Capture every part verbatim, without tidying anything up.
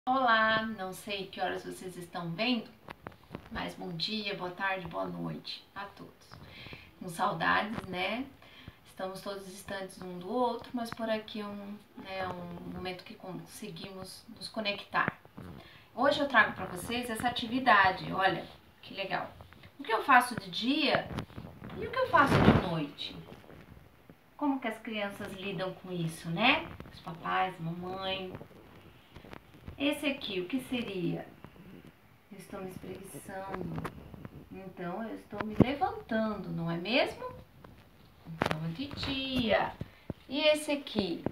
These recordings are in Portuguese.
Olá, não sei que horas vocês estão vendo, mas bom dia, boa tarde, boa noite a todos. Com saudades, né? Estamos todos distantes um do outro, mas por aqui é um, né, um momento que conseguimos nos conectar. Hoje eu trago para vocês essa atividade, olha que legal. O que eu faço de dia e o que eu faço de noite? Como que as crianças lidam com isso, né? Os papais, mamãe. Esse aqui, o que seria? Eu estou me espreguiçando, então eu estou me levantando, não é mesmo? Então, titia. E esse aqui?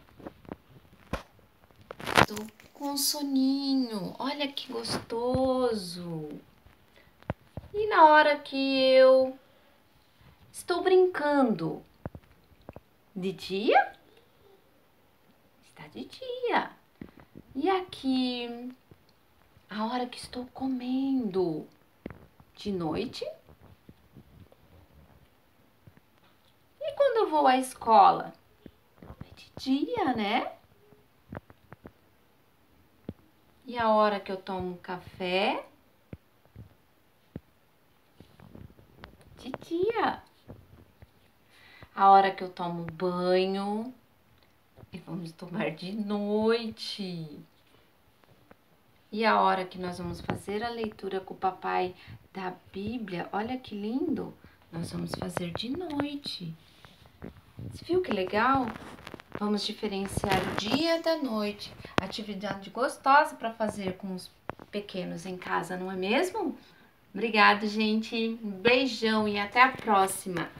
Estou com soninho, olha que gostoso. E na hora que eu estou brincando, de dia? Está de dia. E aqui, a hora que estou comendo, de noite? E quando eu vou à escola? É de dia, né? E a hora que eu tomo café? De dia. A hora que eu tomo banho? E vamos tomar de noite. E a hora que nós vamos fazer a leitura com o papai da Bíblia? Olha que lindo! Nós vamos fazer de noite. Você viu que legal? Vamos diferenciar o dia da noite. Atividade gostosa para fazer com os pequenos em casa, não é mesmo? Obrigada, gente. Um beijão e até a próxima.